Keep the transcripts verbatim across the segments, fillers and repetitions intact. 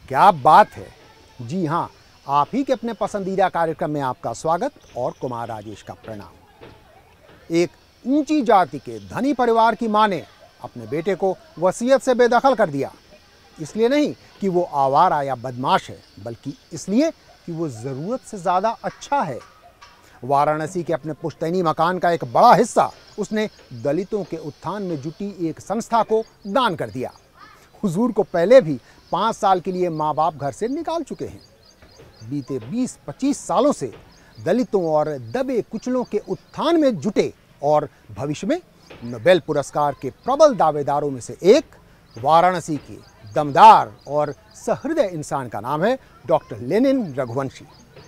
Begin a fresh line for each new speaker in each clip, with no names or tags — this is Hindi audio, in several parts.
क्या बात है। जी हाँ, आप ही के अपने पसंदीदा कार्यक्रम में आपका स्वागत और कुमार राजेश का प्रणाम। एक ऊंची जाति के धनी परिवार की मां ने अपने बेटे को वसीयत से बेदखल कर दिया। इसलिए नहीं कि वो आवारा या बदमाश है, बल्कि इसलिए कि वो जरूरत से ज्यादा अच्छा है। वाराणसी के अपने पुश्तैनी मकान का एक बड़ा हिस्सा उसने दलितों के उत्थान में जुटी एक संस्था को दान कर दिया। हुजूर को पहले भी पाँच साल के लिए माँ बाप घर से निकाल चुके हैं। बीते बीस पच्चीस सालों से दलितों और दबे कुचलों के उत्थान में जुटे और भविष्य में नोबेल पुरस्कार के प्रबल दावेदारों में से एक वाराणसी के दमदार और सहृदय इंसान का नाम है डॉक्टर लेनिन रघुवंशी।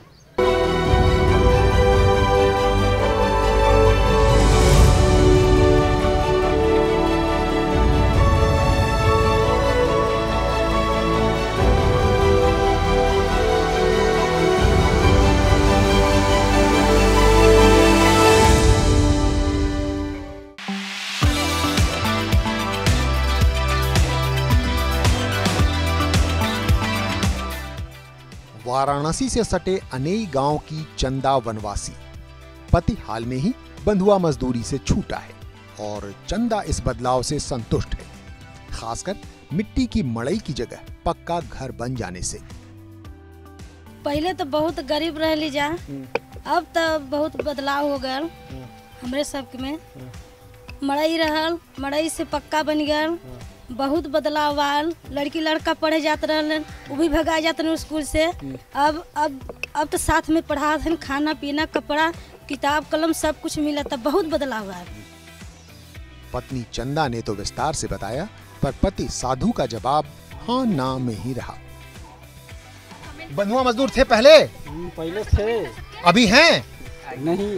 वाराणसी से सटे अनेई गांव की चंदा वनवासी पति हाल में ही बंधुआ मजदूरी से छूटा है और चंदा इस बदलाव से संतुष्ट है, खासकर मिट्टी की मड़ई की जगह पक्का घर बन जाने से।
पहले तो बहुत गरीब रह ली जा, अब तो बहुत बदलाव हो गया हमरे सब में। मड़ई रहल, मड़ई से पक्का बन गया, बहुत बदलाव आल। लड़की लड़का पढ़े जाते रहले, वो भी भगा जाते रहे स्कूल से। अब अब अब तो साथ में पढ़ा थे, खाना पीना कपड़ा किताब कलम सब कुछ मिला, तब बहुत बदलाव आल।
पत्नी चंदा ने तो विस्तार से बताया, पर पति साधु का जवाब हाँ ना में ही रहा। बंधुआ मजदूर थे पहले?
पहले थे।
अभी हैं?
नहीं।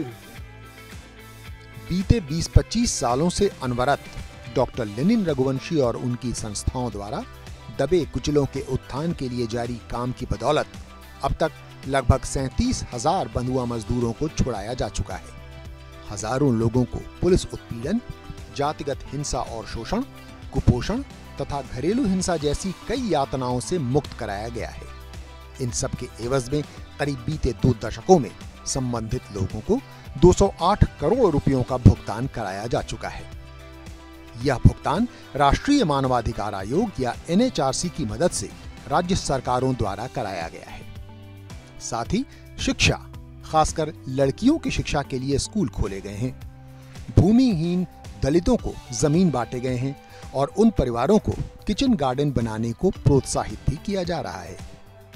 बीते बीस पच्चीस सालों से अनवरत डॉक्टर लेनिन रघुवंशी और उनकी संस्थाओं द्वारा दबे कुचलों के उत्थान के लिए जारी काम की बदौलत अब तक लगभग सैंतीस हजार बंधुआ मजदूरों को छुड़ाया जा चुका है। हजारों लोगों को पुलिस उत्पीड़न, जातिगत हिंसा और शोषण, कुपोषण तथा घरेलू हिंसा जैसी कई यातनाओं से मुक्त कराया गया है। इन सब के एवज में करीब बीते दो दशकों में संबंधित लोगों को दो सौ आठ करोड़ रुपयों का भुगतान कराया जा चुका है। यह भुगतान राष्ट्रीय मानवाधिकार आयोग या एन एच आर सी की मदद से राज्य सरकारों द्वारा कराया गया है। साथ ही शिक्षा, खासकर लड़कियों की शिक्षा के लिए स्कूल खोले गए हैं। भूमिहीन दलितों को जमीन बांटे गए हैं और उन परिवारों को किचन गार्डन बनाने को प्रोत्साहित भी किया जा रहा है।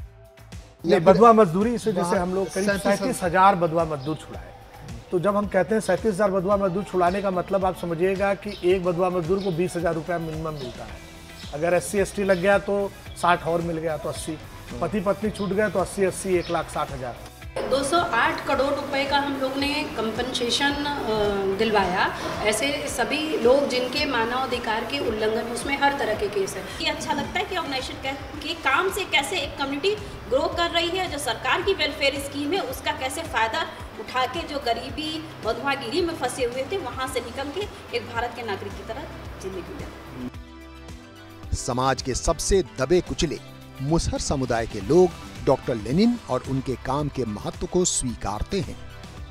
ये बदुआ मजदूरी से जैसे हम लोग करीब सैंतीस हजार बदुआ मजदूर छुड़ाए। तो जब हम कहते हैं सैंतीस हजार बदुआ मजदूर छुड़ाने का मतलब आप समझिएगा कि एक बदुआ मजदूर को बीस हजार रुपया मिनिमम मिलता है। अगर एस सी एस टी लग गया तो साठ और मिल गया तो अस्सी, पति पत्नी छूट गए तो अस्सी अस्सी एक लाख साठ हजार।
दो सौ आठ करोड़ रुपए का हम लोग ने कंपनसेशन दिलवाया। ऐसे सभी लोग जिनके मानवाधिकार के उल्लंघन, उसमें हर तरह के केस है।
ये अच्छा लगता है कि ऑर्गेनाइजेशन के काम से कैसे एक कम्युनिटी ग्रो कर रही है, जो सरकार की वेलफेयर स्कीम है उसका कैसे फ़ायदा उठा के जो गरीबी बंधुआगिरी में फंसे हुए थे वहाँ से निकल के एक भारत के नागरिक की तरह जिंदगी में।
समाज के सबसे दबे कुचले मुसहर समुदाय के लोग डॉक्टर लेनिन और उनके काम के महत्व को स्वीकारते हैं।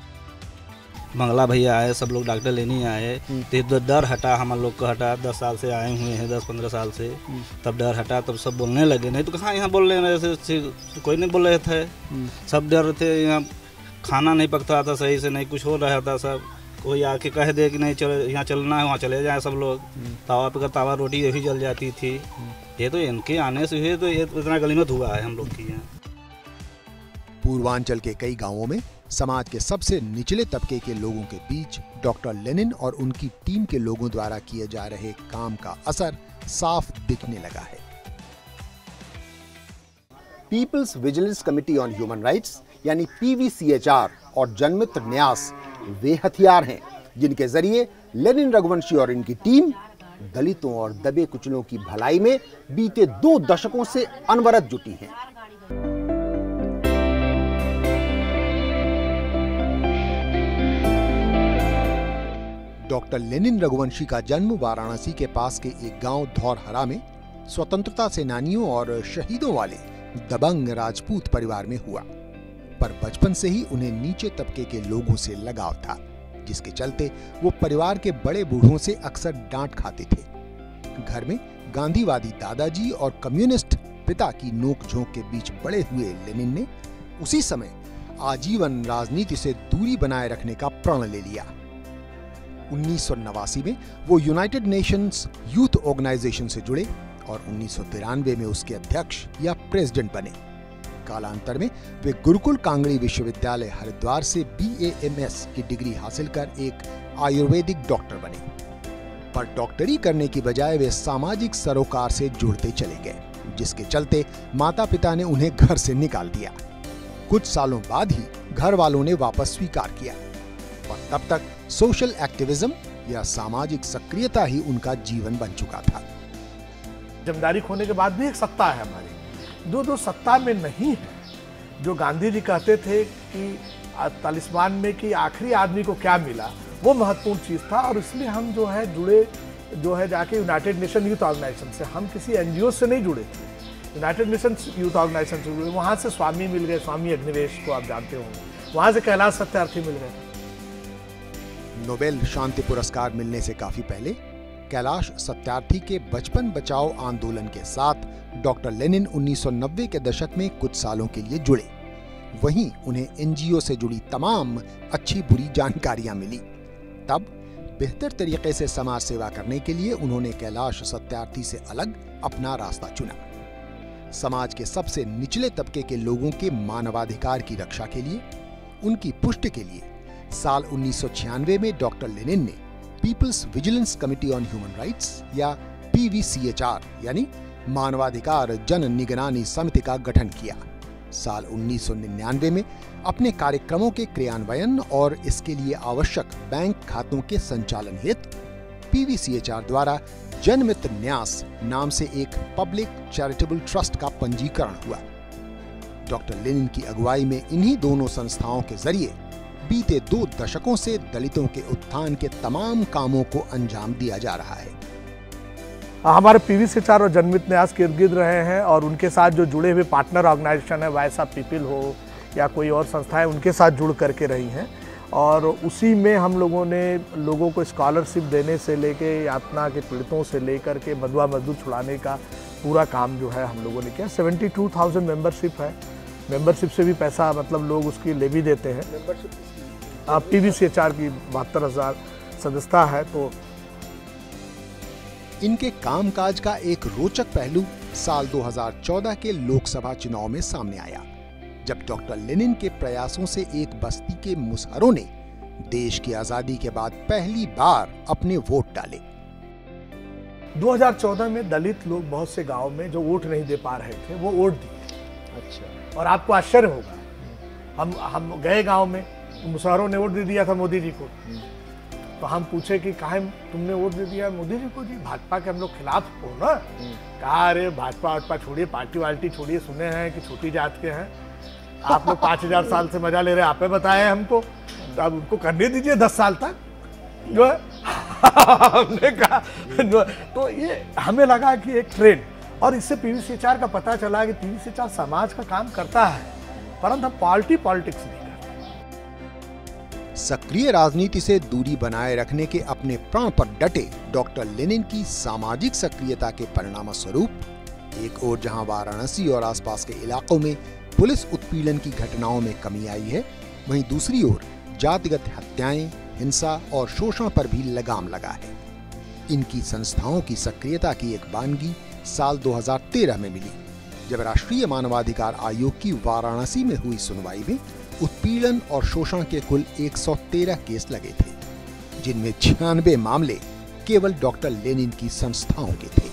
मंगला भैया आए, सब लोग डॉक्टर लेनिन आए, तो डर हटा, हम लोग का हटा। दस साल से आए हुए हैं, दस पंद्रह साल से, तब डर हटा, तब सब बोलने लगे। नहीं तो कहाँ यहाँ बोल रहे हैं, कोई नहीं बोल रहे थे, सब डर थे। यहाँ खाना नहीं पकता था सही से, नहीं कुछ हो रहा था। सब कोई आके कह दे कि नहीं चल यहाँ चलना है, वहाँ चले जाए सब लोग। तावा पे तावा रोटी यही जल जाती थी। ये तो इनके आने से हुए, तो ये इतना गलीमत हुआ है हम लोग की यहाँ।
पूर्वांचल के कई गांवों में समाज के सबसे निचले तबके के लोगों के बीच डॉक्टर लेनिन और उनकी टीम के लोगों द्वारा किए जा रहे काम का असर साफ दिखने लगा है। People's vigilance committee on human rights यानी P V C H R और जनमित्र न्यास वे हथियार हैं जिनके जरिए लेनिन रघुवंशी और इनकी टीम दलितों और दबे कुचलों की भलाई में बीते दो दशकों से अनवरत जुटी हैं। डॉक्टर लेनिन रघुवंशी का जन्म वाराणसी के पास के एक गांव धौरहरा में स्वतंत्रता सेनानियों और शहीदों वाले दबंग राजपूत परिवार में हुआ, पर बचपन से ही उन्हें नीचे तबके के लोगों से लगाव था, जिसके चलते वो परिवार के बड़े बूढ़ों से अक्सर डांट खाते थे। घर में गांधीवादी दादाजी और कम्युनिस्ट पिता की नोकझोंक के बीच बड़े हुए लेनिन ने उसी समय आजीवन राजनीति से दूरी बनाए रखने का प्रण ले लिया। उन्नीस सौ नवासी में वो यूनाइटेड नेशंस यूथ ऑर्गेनाइजेशन से जुड़े और उन्नीस सौ तिरानवे में उसके अध्यक्ष या प्रेसिडेंट बने। कालांतर में वे गुरुकुल कांगड़ी विश्वविद्यालय हरिद्वार से बी ए एम एस की डिग्री हासिल कर एक आयुर्वेदिक डॉक्टर बने। पर डॉक्टरी करने की बजाय वे सामाजिक सरोकार से जुड़ते चले गए, जिसके चलते माता पिता ने उन्हें घर से निकाल दिया। कुछ सालों बाद ही घर वालों ने वापस स्वीकार किया और तब तक सोशल एक्टिविज्म या सामाजिक सक्रियता ही उनका जीवन बन चुका था।
जमींदारी खोने के बाद भी एक सत्ता है हमारी, दो दो सत्ता में नहीं है। जो गांधी जी कहते थे कि तालिस्मान में कि आखिरी आदमी को क्या मिला, वो महत्वपूर्ण चीज था। और इसलिए हम जो है जुड़े जो है जाके यूनाइटेड नेशन यूथ ऑर्गेनाइजेशन से, हम किसी एनजीओ से नहीं जुड़े थे, यूनाइटेड नेशन यूथ ऑर्गेनाइजेशन से जुड़े। वहाँ से स्वामी मिल गए, स्वामी अग्निवेश को आप जानते होंगे, वहाँ से कैलाश सत्यार्थी मिल गए।
नोबेल शांति पुरस्कार मिलने से काफी पहले कैलाश सत्यार्थी के बचपन बचाओ आंदोलन के साथ डॉक्टर लेनिन उन्नीस सौ नब्बे के दशक में कुछ सालों के लिए जुड़े। वहीं उन्हें एनजीओ से जुड़ी तमाम अच्छी बुरी जानकारियां मिली। तब बेहतर तरीके से समाज सेवा करने के लिए उन्होंने कैलाश सत्यार्थी से अलग अपना रास्ता चुना। समाज के सबसे निचले तबके के लोगों के मानवाधिकार की रक्षा के लिए, उनकी पुष्टि के लिए साल उन्नीस सौ छियानवे में डॉक्टर लेनिन ने people's vigilance committee on human rights या P V C H R यानी मानवाधिकार जन निगरानी समिति का गठन किया। साल उन्नीस सौ निन्यानवे में अपने कार्यक्रमों के क्रियान्वयन और इसके लिए आवश्यक बैंक खातों के संचालन हेतु P V C H R द्वारा जनमित्र न्यास नाम से एक पब्लिक चैरिटेबल ट्रस्ट का पंजीकरण हुआ। डॉक्टर लेनिन की अगुवाई में इन्हीं दोनों संस्थाओं के जरिए बीते दो दशकों से दलितों के उत्थान के तमाम कामों को अंजाम दिया जा रहा है।
हमारे P V C H R और जनमित्र न्यास के इर्द गिर्द रहे हैं और उनके साथ जो जुड़े हुए पार्टनर ऑर्गेनाइजेशन है, वॉइस ऑफ पीपल हो या कोई और संस्थाएं, उनके साथ जुड़ करके रही हैं। और उसी में हम लोगों ने लोगों को स्कॉलरशिप देने से लेके यातना के पीड़ितों से लेकर के बंधुआ मजदूर छुड़ाने का पूरा काम जो है हम लोगों ने किया। सेवेंटी टू थाउजेंड मेम्बरशिप है, मेंबरशिप से भी पैसा मतलब लोग उसकी ले भी देते हैं। आप P V C H R की बहत्तर हजार सदस्यता है। तो
इनके कामकाज का एक रोचक पहलू साल दो हज़ार चौदह के लोकसभा चुनाव में सामने आया, जब डॉक्टर लेनिन के प्रयासों से एक बस्ती के मुसहरों ने देश की आजादी के बाद पहली बार अपने वोट डाले।
दो हज़ार चौदह में दलित लोग बहुत से गांव में जो वोट नहीं दे पा रहे थे, वो वोट दिए। अच्छा। और आपको आश्चर्य होगा, हम हम गए गांव में, मुसहरों ने वोट दे दिया था मोदी जी को। तो हम पूछे कि काहे तुमने वोट दे दिया मोदी जी को? जी भाजपा के हम लोग खिलाफ हो ना। कहा अरे भाजपा वाजपा छोड़िए, पार्टी वार्टी छोड़िए, सुने हैं कि छोटी जात के हैं आप लोग, पाँच हजार साल से मजा ले रहे, आपे बताए हमको, तो अब उनको करने दीजिए दस साल तक जो है। हमने कहा तो ये हमें लगा कि एक ट्रेंड, और इससे P V C H R का पता चला कि P V C H R समाज का काम करता है, परंतु हम पार्टी पॉलिटिक्स नहीं करते।
सक्रिय राजनीति से दूरी बनाए रखने के अपने प्रण पर डटे डॉक्टर लेनिन की सामाजिक सक्रियता के परिणाम स्वरूप एक ओर जहां वाराणसी और आसपास के इलाकों में पुलिस उत्पीड़न की घटनाओं में कमी आई है, वहीं दूसरी ओर जातिगत हत्याएं, हिंसा और शोषण पर भी लगाम लगा है। इनकी संस्थाओं की सक्रियता की एक बानगी साल दो हज़ार तेरह में मिली, जब राष्ट्रीय मानवाधिकार आयोग की वाराणसी में हुई सुनवाई में उत्पीड़न और शोषण के कुल एक सौ तेरह केस लगे थे, जिनमें छियानवे मामले केवल डॉक्टर लेनिन की संस्थाओं के थे।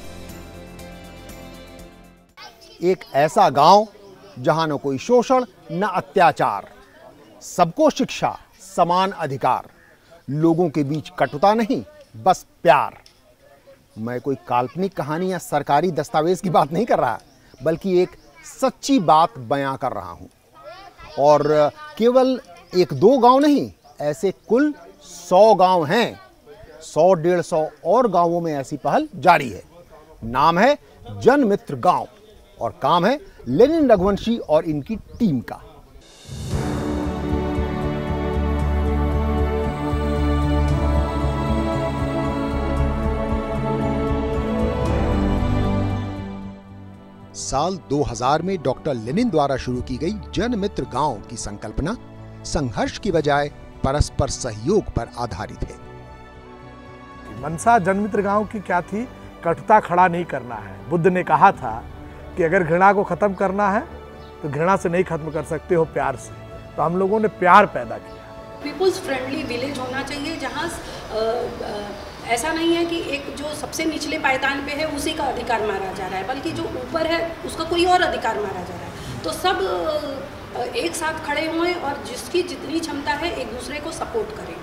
एक ऐसा गांव जहां न कोई शोषण न अत्याचार, सबको शिक्षा, समान अधिकार, लोगों के बीच कटुता नहीं, बस प्यार। मैं कोई काल्पनिक कहानी या सरकारी दस्तावेज की बात नहीं कर रहा, बल्कि एक सच्ची बात बयां कर रहा हूं। और केवल एक दो गांव नहीं, ऐसे कुल सौ गांव हैं। सौ डेढ़ सौ और गांवों में ऐसी पहल जारी है। नाम है जनमित्र गांव। और काम है लेनिन रघुवंशी और इनकी टीम का।
साल दो हज़ार में डॉक्टर लेनिन द्वारा शुरू की गई जनमित्र गांव की संकल्पना संघर्ष की बजाय परस्पर सहयोग पर आधारित है।
मनसा जनमित्र गांव की क्या थी? कटुता खड़ा नहीं करना है। बुद्ध ने कहा था कि अगर घृणा को खत्म करना है तो घृणा से नहीं खत्म कर सकते हो, प्यार से। तो हम लोगों ने प्यार पैदा किया।
पीपुल्स फ्रेंडली विलेज होना चाहिए, जहाँ ऐसा नहीं है कि एक जो सबसे निचले पायदान पे है उसी का अधिकार मारा जा रहा है, बल्कि जो ऊपर है उसका कोई और अधिकार मारा जा रहा है। तो सब एक साथ खड़े हुए और जिसकी जितनी क्षमता है एक दूसरे को सपोर्ट करें।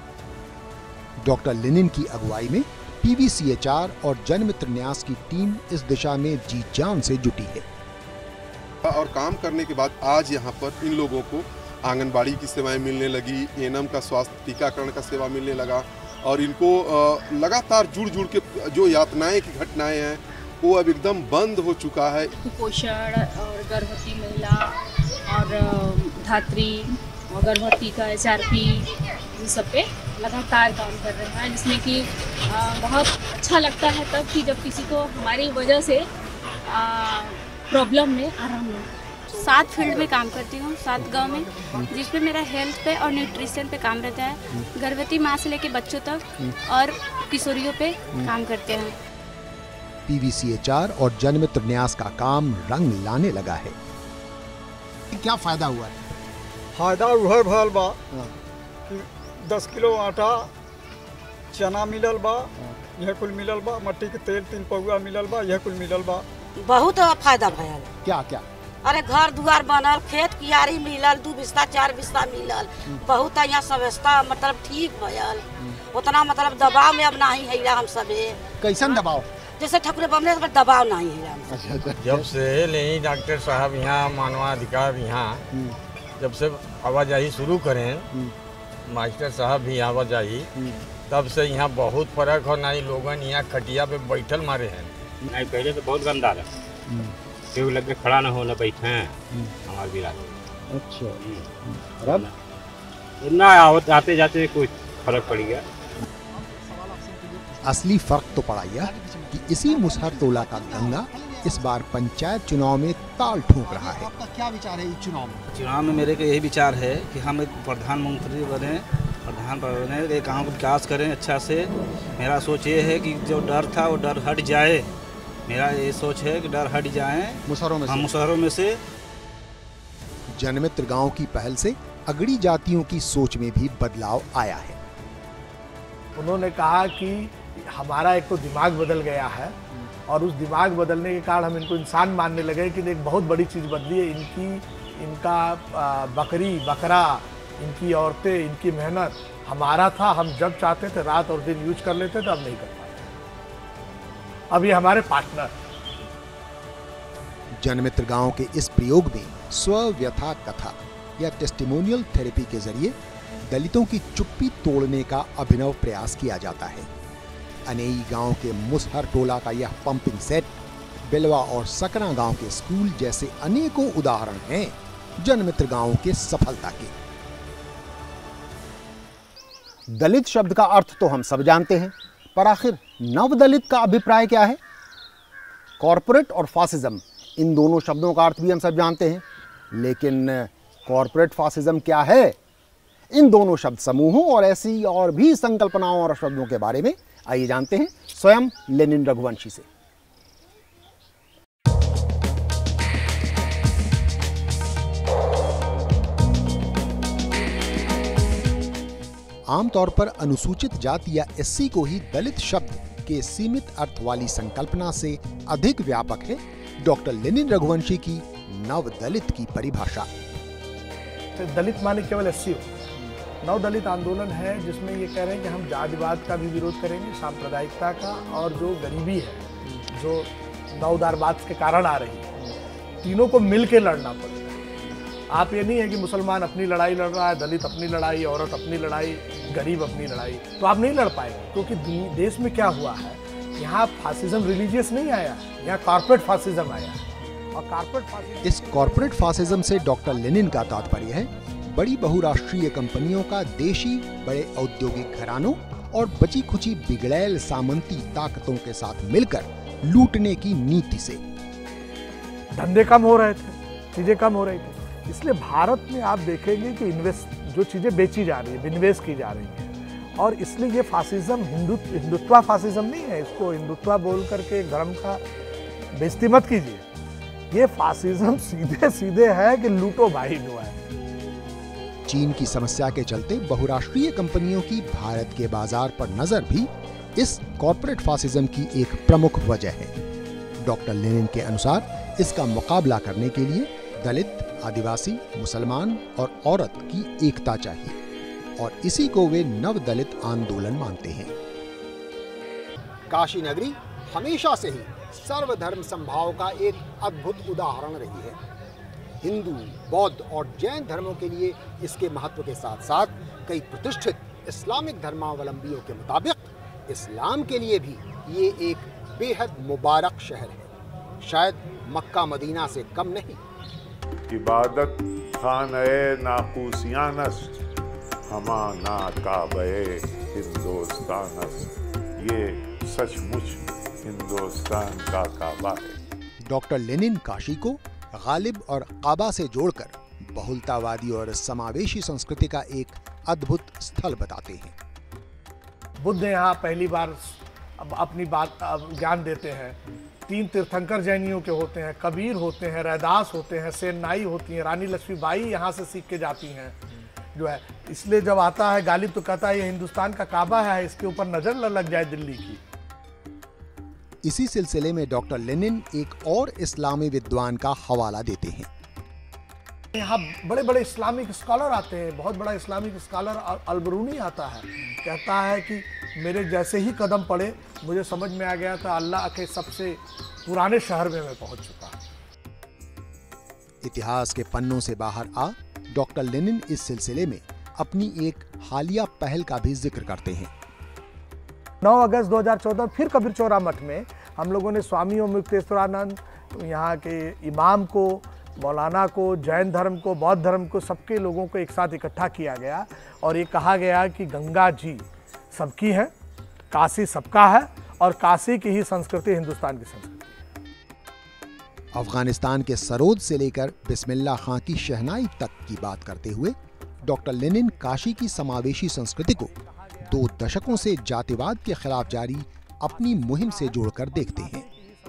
डॉक्टर लेनिन की अगुवाई में पीवीसीएचआर और जनमित्र न्यास की टीम इस दिशा में जी जान से जुटी है।
और काम करने के बाद आज यहाँ पर इन लोगों को आंगनबाड़ी की सेवाएं मिलने लगी, एएनएम का स्वास्थ्य टीकाकरण का सेवा मिलने लगा और इनको लगातार जुड़ जुड़ के जो यातनाएं की घटनाएं हैं वो अब एकदम बंद हो चुका है।
कुपोषण और गर्भवती महिला और धात्री और गर्भवती का एच आर पी इन सब पे लगातार काम कर रहे हैं, जिसमें कि बहुत अच्छा लगता है तब कि जब किसी को हमारी वजह से प्रॉब्लम में आराम मिले।
सात फील्ड में काम करती हूँ, सात गांव में, जिसमें मेरा हेल्थ पे और न्यूट्रिशन पे काम रहता है। गर्भवती माँ से लेके बच्चों तक और किशोरियों पे काम करते हैं।
पीवीसीएचआर और जनमित्र न्यास का काम रंग लाने लगा है। क्या फायदा हुआ है?
फायदा उहर भल बा कि दस किलो आटा चना मिलल बा, यह कुल मिलल बा, मट्टी के तेल तीन पौआ मिलल बा, यह कुल मिलल बा।
बहुत फायदा भयल।
क्या क्या?
अरे घर दुआर बनल, खेत कियारी मिलल, दू बिस्ता चार बिस्ता मिलल, बहुत यहाँ व्यवस्था मतलब ठीक भयल। उतना मतलब दबाव में अब नहीं है हम सबे।
कैसन दबाव?
जैसे ठकुरे बमले पर दबाव नहीं है।
जब से लेनी डॉक्टर साहब यहाँ मानवाधिकार यहाँ जब से आवाजाही शुरू करें, मास्टर साहब भी आवाजाही, तब से यहाँ बहुत फर्क हो। नहीं लोगन यहाँ खटिया पे बैठल मारे हैं।
नहीं पहले तो बहुत गंदा था, क्यों लग के खड़ा ना हो ना बैठे हैं हमारे बिराज।
अच्छा, अब
इतना आते जाते कुछ फर्क पड़ गया।
असली फर्क तो पड़ा यह कि इसी मुसहर टोला का दंगा इस बार पंचायत चुनाव में ताल ठोक रहा है।
आपका क्या विचार है इस चुनाव में?
चुनाव में मेरे का यही विचार है कि हम एक प्रधानमंत्री बने, प्रधान बने, एक गाँव का विकास करें अच्छा से। मेरा सोच ये है कि जो डर था वो डर हट जाए। मेरा ये सोच है कि डर हट जाए
मुसहरों में
हम मुसहरों में से।
जनमित्र गांव की पहल से अगड़ी जातियों की सोच में भी बदलाव आया है।
उन्होंने कहा कि हमारा एक तो दिमाग बदल गया है और उस दिमाग बदलने के कारण हम इनको इंसान मानने लगे कि एक बहुत बड़ी चीज़ बदली है इनकी, इनका बकरी बकरा, इनकी औरतें, इनकी मेहनत। हमारा था, हम जब चाहते थे रात और दिन यूज कर लेते थे, अब नहीं कर पाते। अब ये हमारे पार्टनर।
जनमित्र गांव के इस प्रयोग में स्व व्यथा कथा या टेस्टिमोनियल थेरेपी के जरिए दलितों की चुप्पी तोड़ने का अभिनव प्रयास किया जाता है। अनेई गांव के मुसहर टोला का यह पंपिंग सेट, बेलवा और सकरा गांव के स्कूल जैसे अनेकों उदाहरण हैं जनमित्र गांव के सफलता के।
दलित शब्द का अर्थ तो हम सब जानते हैं, पर आखिर नवदलित का अभिप्राय क्या है? कॉरपोरेट और फासिज्म, इन दोनों शब्दों का अर्थ भी हम सब जानते हैं, लेकिन कॉरपोरेट फासिज्म क्या है? इन दोनों शब्द समूहों और ऐसी और भी संकल्पनाओं और शब्दों के बारे में आइए जानते हैं स्वयं लेनिन रघुवंशी से।
आमतौर पर अनुसूचित जाति या एससी को ही दलित शब्द के सीमित अर्थ वाली संकल्पना से अधिक व्यापक है डॉक्टर लेनिन रघुवंशी की नवदलित की परिभाषा।
दलित माने केवल एससी हो। नवदलित आंदोलन है जिसमें ये कह रहे हैं कि हम जातिवाद का भी विरोध करेंगे, सांप्रदायिकता का, और जो गरीबी है जो नवदारवाद के कारण आ रही है, तीनों को मिलकर लड़ना पड़ेगा। आप ये नहीं है कि मुसलमान अपनी लड़ाई लड़ रहा है, दलित अपनी लड़ाई, औरत अपनी लड़ाई, गरीब अपनी लड़ाई, तो आप नहीं लड़ पाएंगे। क्योंकि देश में क्या हुआ है, यहाँ फासिज्म रिलीजियस नहीं आया, यहाँ कॉर्पोरेट फासिज्म आया। और कॉर्पोरेट फासिज्म।
इस कॉर्पोरेट फासिज्म से डॉक्टर लेनिन का तात्पर्य है बड़ी बहुराष्ट्रीय कंपनियों का देशी बड़े औद्योगिक घरानों और बची खुची बिगड़ैल सामंती ताकतों के साथ मिलकर लूटने की नीति से।
धंधे कम हो रहे थे, चीजें कम हो रही थी, इसलिए भारत में आप देखेंगे कि इन्वेस्ट जो चीजें बेची जा रही है, विनिवेश की जा रही है, और इसलिए ये फासिज्म हिंदुत्व हिंदुत्वा फासिज्म नहीं है। इसको हिंदुत्वा बोल करके धर्म का बेइज्जती मत कीजिए। ये फासिज्म सीधे सीधे है कि लूटो भाई लो है।
चीन की समस्या के चलते बहुराष्ट्रीय कंपनियों की भारत के बाजार पर नजर भी इस कॉर्पोरेट फासिज्म की एक प्रमुख वजह है। डॉक्टर लेनिन के अनुसार इसका मुकाबला करने के लिए दलित, आदिवासी, मुसलमान और औरत की एकता चाहिए और इसी को वे नव दलित आंदोलन मानते हैं।
काशी नगरी हमेशा से ही सर्वधर्म संभाव का एक अद्भुत उदाहरण रही है। हिंदू, बौद्ध और जैन धर्मों के लिए इसके महत्व के साथ साथ कई प्रतिष्ठित इस्लामिक धर्मावलंबियों के मुताबिक इस्लाम के लिए भी ये एक बेहद मुबारक शहर है, शायद मक्का मदीना से कम नहीं।
इबादत खाने नाकूसियानस हमा ना काबे हिंदुस्तानस, ये सचमुच हिंदुस्तान का काबा है।
डॉक्टर लेनिन काशी को गालिब और काबा से जोड़कर बहुलतावादी और समावेशी संस्कृति का एक अद्भुत स्थल बताते हैं।
बुद्ध यहाँ पहली बार अब अपनी बात ज्ञान देते हैं। तीन तीर्थंकर जैनियों के होते हैं, कबीर होते हैं, रैदास होते हैं, सेननाई होती हैं, रानी लक्ष्मीबाई यहाँ से सीख के जाती हैं जो है। इसलिए जब आता है गालिब तो कहता है ये हिंदुस्तान का काबा है, इसके ऊपर नजर न लग जाए दिल्ली की।
इसी सिलसिले में डॉक्टर लेनिन एक और इस्लामी विद्वान का हवाला देते हैं।
यहाँ बड़े बड़े इस्लामिक स्कॉलर आते हैं। बहुत बड़ा इस्लामिक स्कॉलर अलबरूनी आता है, कहता है कि मेरे जैसे ही कदम पड़े मुझे समझ में आ गया था अल्लाह के सबसे पुराने शहर में मैं पहुंच चुका।
इतिहास के पन्नों से बाहर आ डॉक्टर लेनिन इस सिलसिले में अपनी एक हालिया पहल का भी जिक्र करते हैं।
नौ अगस्त दो हज़ार चौदह फिर कबीर चौरा मठ में हम लोगों ने स्वामी ओम युक्तेश्वरानंद, यहाँ के इमाम को, मौलाना को, जैन धर्म को, बौद्ध धर्म को, सबके लोगों को एक साथ इकट्ठा किया गया और ये कहा गया कि गंगा जी सबकी है, काशी सबका है और काशी की ही संस्कृति हिंदुस्तान की संस्कृति है।
अफगानिस्तान के सरोद से लेकर बिस्मिल्लाह खां की शहनाई तक की बात करते हुए डॉक्टर लेनिन काशी की समावेशी संस्कृति को दो दशकों से जातिवाद के खिलाफ जारी अपनी मुहिम से जोड़कर देखते हैं।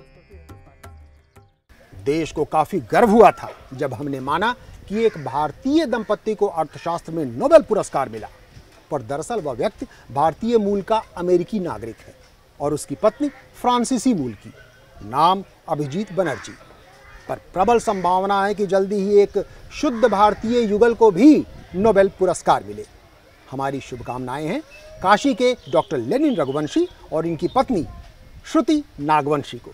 देश को काफी गर्व हुआ था जब हमने माना कि एक भारतीय दंपत्ति को अर्थशास्त्र में नोबेल पुरस्कार मिला, पर दरअसल वह व्यक्ति भारतीय मूल का अमेरिकी नागरिक है और उसकी पत्नी फ्रांसीसी मूल की, नाम अभिजीत बनर्जी। पर प्रबल संभावना है कि जल्दी ही एक शुद्ध भारतीय युगल को भी नोबेल पुरस्कार मिले। हमारी शुभकामनाएं हैं काशी के डॉक्टर लेनिन रघुवंशी और इनकी पत्नी श्रुति नागवंशी को।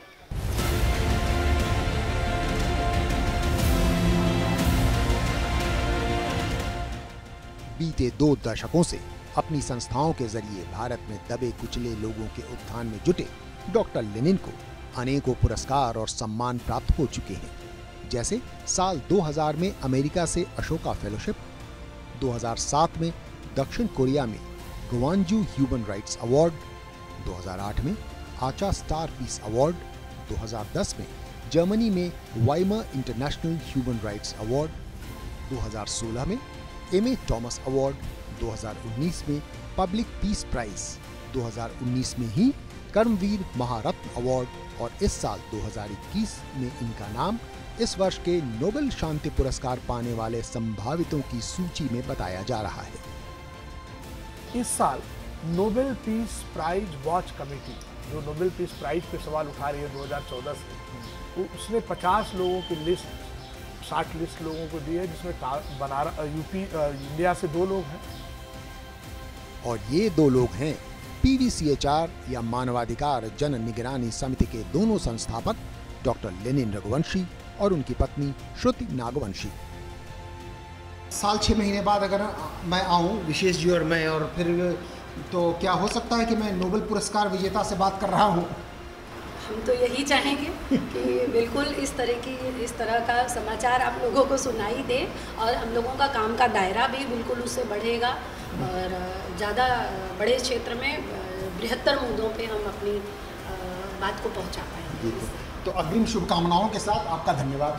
बीते दो दशकों से अपनी संस्थाओं के जरिए भारत में दबे कुचले लोगों के उत्थान में जुटे डॉक्टर लेनिन को अनेकों पुरस्कार और सम्मान प्राप्त हो चुके हैं, जैसे साल दो हज़ार में अमेरिका से अशोका फेलोशिप, दो हज़ार सात में दक्षिण कोरिया में ग्वांजू ह्यूमन राइट्स अवार्ड, दो हज़ार आठ में आचा स्टार पीस अवार्ड, दो हज़ार दस में जर्मनी में Weimar international human rights award, दो हज़ार सोलह में एम ए टॉमस अवार्ड, दो हज़ार उन्नीस में पब्लिक पीस प्राइज, दो हज़ार उन्नीस में ही कर्मवीर महारत्न अवार्ड और इस साल दो हज़ार इक्कीस में इनका नाम इस वर्ष के नोबेल शांति पुरस्कार पाने वाले संभावितों की सूची में बताया जा रहा है।
इस साल Nobel peace prize watch committee जो नोबेल पीस प्राइज पे सवाल उठा रही है दो हज़ार चौदह से, उसने पचास लोगों की लिस्ट, साठ लिस्ट लोगों को दी है, जिसमें बनारस यूपी इंडिया से दो लोग हैं।
और ये दो लोग हैं P V C H R या मानवाधिकार जन निगरानी समिति के दोनों संस्थापक डॉक्टर लेनिन रघुवंशी और उनकी पत्नी श्रुति नागवंशी।
साल छः महीने बाद अगर मैं आऊँ, विशेष जी और मैं, और फिर तो क्या हो सकता है कि मैं नोबेल पुरस्कार विजेता से बात कर रहा हूँ?
हम तो यही चाहेंगे कि बिल्कुल इस तरह की इस तरह का समाचार आप लोगों को सुनाई दे और हम लोगों का काम का दायरा भी बिल्कुल उससे बढ़ेगा और ज़्यादा बड़े क्षेत्र में बृहत्तर मुद्दों पे हम अपनी बात को पहुंचा पाएंगे।
तो अग्रिम शुभकामनाओं के साथ आपका धन्यवाद।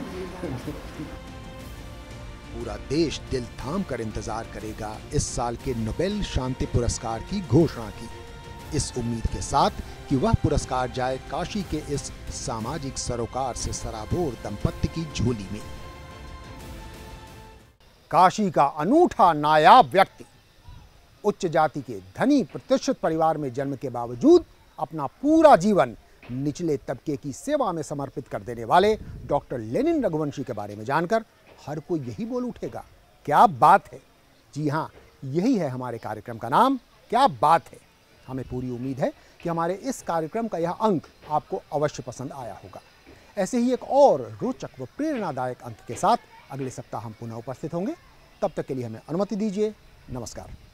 पूरा देश दिल थाम कर इंतजार करेगा इस साल के नोबेल शांति पुरस्कार की घोषणा की, इस उम्मीद के साथ कि वह पुरस्कार जाए काशी के इस सामाजिक सरोकार से सराबोर दंपत्ति की झोली में।
काशी का अनूठा नायाब व्यक्ति, उच्च जाति के धनी प्रतिष्ठित परिवार में जन्म के बावजूद अपना पूरा जीवन निचले तबके की सेवा में समर्पित कर देने वाले डॉक्टर लेनिन रघुवंशी के बारे में जानकर हर कोई यही बोल उठेगा, क्या बात है। जी हाँ, यही है हमारे कार्यक्रम का नाम, क्या बात है। हमें पूरी उम्मीद है कि हमारे इस कार्यक्रम का यह अंक आपको अवश्य पसंद आया होगा। ऐसे ही एक और रोचक व प्रेरणादायक अंक के साथ अगले सप्ताह हम पुनः उपस्थित होंगे। तब तक के लिए हमें अनुमति दीजिए। नमस्कार।